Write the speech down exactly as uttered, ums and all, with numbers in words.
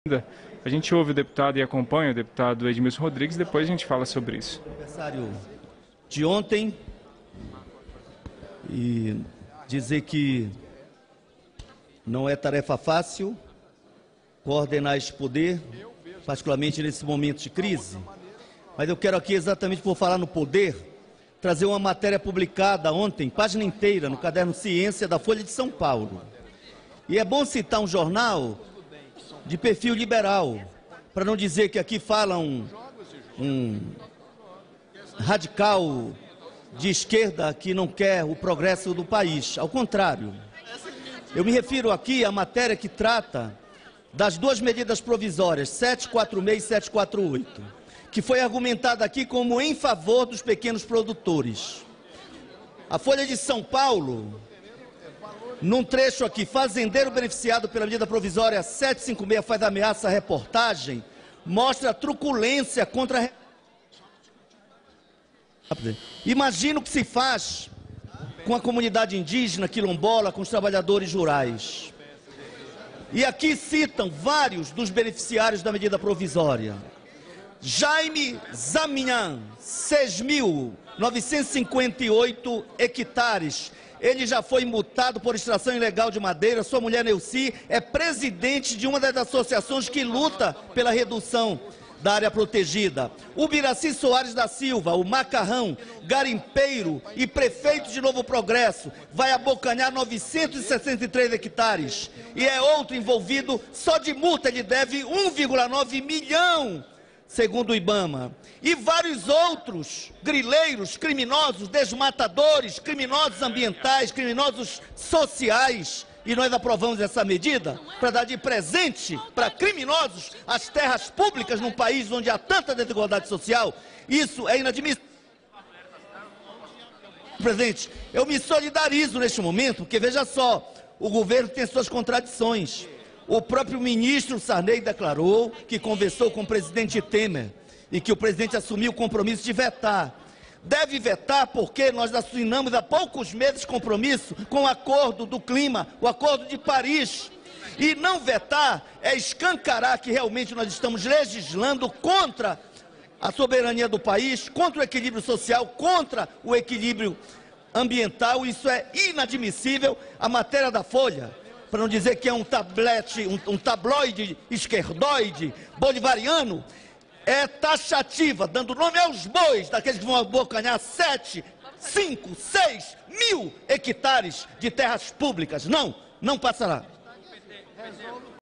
A gente ouve o deputado e acompanha o deputado Edmilson Rodrigues, depois a gente fala sobre isso. Aniversário de ontem, e dizer que não é tarefa fácil coordenar este poder, particularmente nesse momento de crise, mas eu quero aqui, exatamente por falar no poder, trazer uma matéria publicada ontem, página inteira, no caderno Ciência da Folha de São Paulo. E é bom citar um jornal de perfil liberal, para não dizer que aqui fala um, um radical de esquerda que não quer o progresso do país. Ao contrário, eu me refiro aqui à matéria que trata das duas medidas provisórias, setecentos e quarenta e seis e setecentos e quarenta e oito, que foi argumentada aqui como em favor dos pequenos produtores. A Folha de São Paulo, num trecho aqui, fazendeiro beneficiado pela medida provisória setecentos e cinquenta e seis faz ameaça à reportagem, mostra a truculência contra a... Imagina o que se faz com a comunidade indígena, quilombola, com os trabalhadores rurais. E aqui citam vários dos beneficiários da medida provisória. Jaime Zaminhan, seis mil novecentos e cinquenta e oito hectares. Ele já foi multado por extração ilegal de madeira. Sua mulher, Neuci, é presidente de uma das associações que luta pela redução da área protegida. O Biraci Soares da Silva, o macarrão, garimpeiro e prefeito de Novo Progresso, vai abocanhar novecentos e sessenta e três hectares. E é outro envolvido, só de multa ele deve um vírgula nove milhão, segundo o Ibama. E vários outros grileiros, criminosos, desmatadores, criminosos ambientais, criminosos sociais. E nós aprovamos essa medida para dar de presente para criminosos as terras públicas num país onde há tanta desigualdade social. Isso é inadmissível. Presidente, eu me solidarizo neste momento, porque veja só, o governo tem suas contradições. O próprio ministro Sarney declarou que conversou com o presidente Temer e que o presidente assumiu o compromisso de vetar. Deve vetar porque nós assinamos há poucos meses compromisso com o acordo do clima, o acordo de Paris. E não vetar é escancarar que realmente nós estamos legislando contra a soberania do país, contra o equilíbrio social, contra o equilíbrio ambiental. Isso é inadmissível. A matéria da Folha, para não dizer que é um tablete, um, um tabloide esquerdoide, bolivariano, é taxativa, dando nome aos bois daqueles que vão abocanhar sete, cinco, seis mil hectares de terras públicas. Não, não passará.